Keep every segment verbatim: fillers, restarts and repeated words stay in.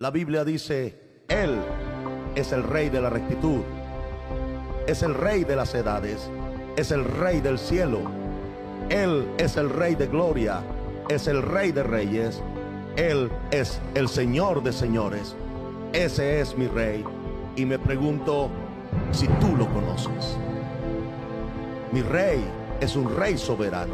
La Biblia dice, Él es el Rey de la rectitud, es el Rey de las edades, es el Rey del cielo. Él es el Rey de gloria, es el Rey de reyes, Él es el Señor de señores. Ese es mi Rey. Y me pregunto si tú lo conoces. Mi Rey es un Rey soberano.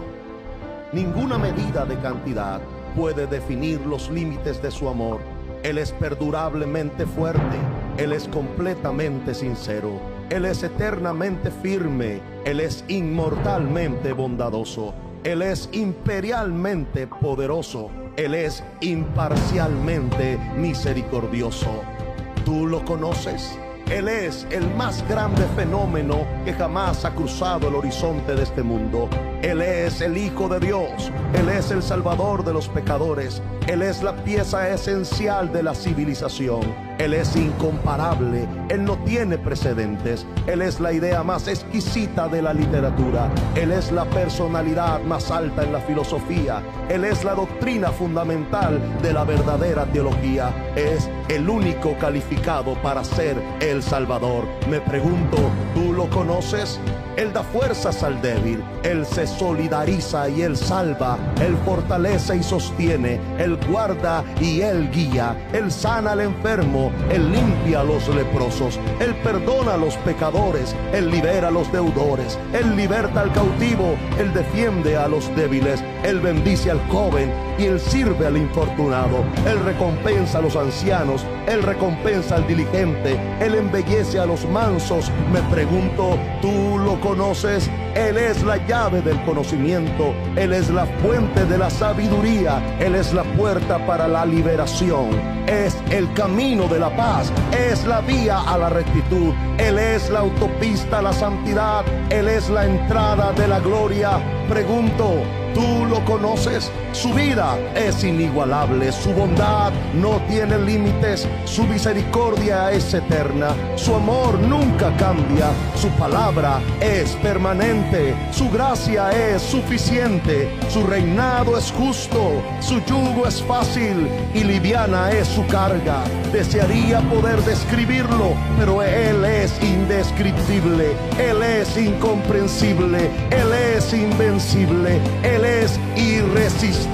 Ninguna medida de cantidad puede definir los límites de su amor. Él es perdurablemente fuerte, Él es completamente sincero, Él es eternamente firme, Él es inmortalmente bondadoso, Él es imperialmente poderoso, Él es imparcialmente misericordioso. ¿Tú lo conoces? Él es el más grande fenómeno que jamás ha cruzado el horizonte de este mundo. Él es el Hijo de Dios, Él es el Salvador de los pecadores, Él es la pieza esencial de la civilización, Él es incomparable, Él no tiene precedentes, Él es la idea más exquisita de la literatura, Él es la personalidad más alta en la filosofía, Él es la doctrina fundamental de la verdadera teología, es el único calificado para ser el Salvador. Me pregunto, ¿tú lo conoces? Él da fuerzas al débil, Él se solidariza y Él salva, Él fortalece y sostiene, Él guarda y Él guía, Él sana al enfermo, Él limpia a los leprosos, Él perdona a los pecadores, Él libera a los deudores, Él liberta al cautivo, Él defiende a los débiles, Él bendice al joven y Él sirve al infortunado, Él recompensa a los ancianos, Él recompensa al diligente, Él embellece a los mansos. Me pregunto, ¿tú lo conoces? Él es la llave del conocimiento, Él es la fuente de la sabiduría, Él es la puerta para la liberación, es el camino de la paz, es la vía a la rectitud, Él es la autopista a la santidad, Él es la entrada de la gloria. Pregunto, ¿tú lo conoces? Su vida es inigualable, su bondad no tiene límites, su misericordia es eterna, su amor nunca cambia, su palabra es permanente, su gracia es suficiente, su reinado es justo, su yugo es fácil y liviana es su carga. Desearía poder describirlo, pero Él es indescriptible, Él es incomprensible, Él es invencible, Él es irresistible.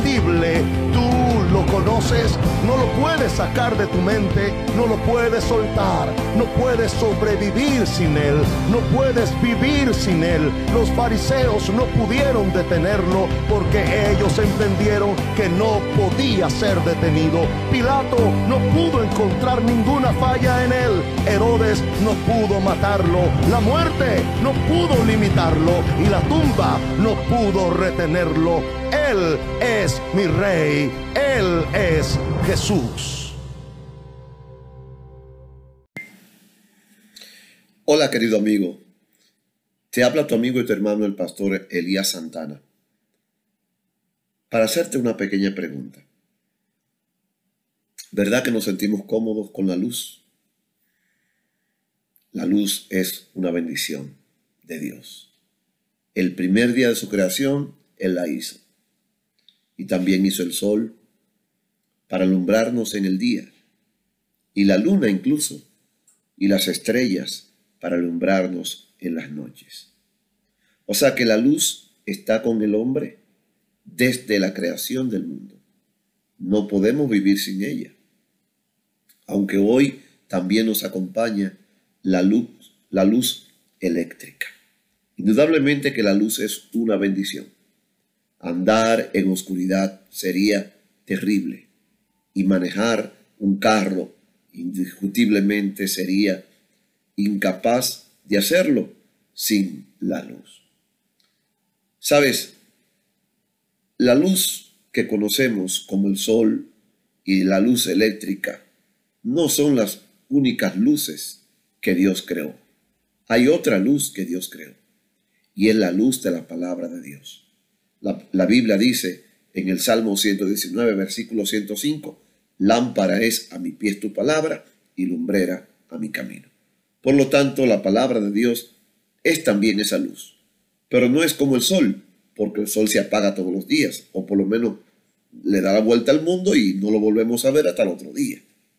¿Tú lo conoces? No lo puedes sacar de tu mente, no lo puedes soltar, no puedes sobrevivir sin Él, no puedes vivir sin Él. Los fariseos no pudieron detenerlo porque ellos entendieron que no podía ser detenido. Pilato no pudo encontrar ninguna falla en Él. Herodes no pudo matarlo, la muerte no pudo limitarlo y la tumba no pudo retenerlo. Él es mi Rey, Él es Jesús. Hola querido amigo, te habla tu amigo y tu hermano el pastor Elías Santana para hacerte una pequeña pregunta. ¿Verdad que nos sentimos cómodos con la luz? La luz es una bendición de Dios. El primer día de su creación, Él la hizo. Y también hizo el sol para alumbrarnos en el día, y la luna incluso, y las estrellas para alumbrarnos en las noches. O sea que la luz está con el hombre desde la creación del mundo. No podemos vivir sin ella. Aunque hoy también nos acompaña la luz, la luz eléctrica. Indudablemente que la luz es una bendición. Andar en oscuridad sería terrible y manejar un carro indiscutiblemente sería incapaz de hacerlo sin la luz. ¿Sabes? La luz que conocemos como el sol y la luz eléctrica no son las únicas luces que Dios creó. Hay otra luz que Dios creó y es la luz de la palabra de Dios. La, la Biblia dice en el Salmo ciento diecinueve, versículo ciento cinco, lámpara es a mi pies tu palabra y lumbrera a mi camino. Por lo tanto, la palabra de Dios es también esa luz. Pero no es como el sol, porque el sol se apaga todos los días, o por lo menos le da la vuelta al mundo y no lo volvemos a ver hasta el otro día.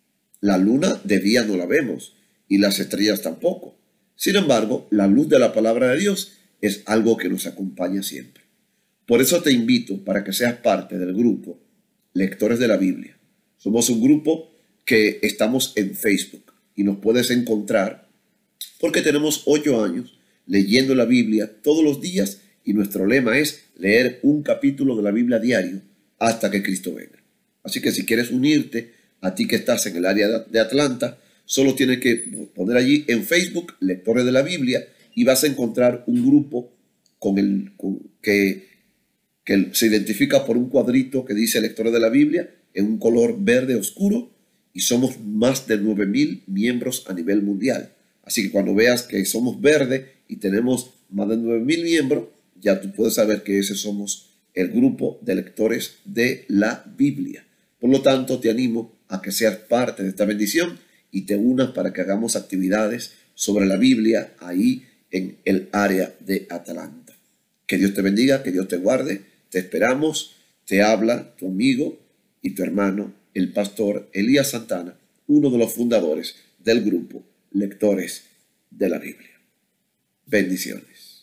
La luna de día no la vemos y las estrellas tampoco. Sin embargo, la luz de la palabra de Dios es algo que nos acompaña siempre. Por eso te invito para que seas parte del grupo Lectores de la Biblia. Somos un grupo que estamos en Facebook y nos puedes encontrar porque tenemos ocho años leyendo la Biblia todos los días y nuestro lema es leer un capítulo de la Biblia diario hasta que Cristo venga. Así que si quieres unirte, a ti que estás en el área de Atlanta, solo tienes que poner allí en Facebook Lectores de la Biblia y vas a encontrar un grupo con el, con, que, que se identifica por un cuadrito que dice Lectores de la Biblia en un color verde oscuro y somos más de nueve mil miembros a nivel mundial. Así que cuando veas que somos verde y tenemos más de nueve mil miembros, ya tú puedes saber que ese somos el grupo de lectores de la Biblia. Por lo tanto, te animo a que seas parte de esta bendición y te unas para que hagamos actividades sobre la Biblia ahí en el área de Atlanta. Que Dios te bendiga, que Dios te guarde. Te esperamos. Te habla tu amigo y tu hermano, el pastor Elías Santana, uno de los fundadores del grupo Lectores de la Biblia. Bendiciones.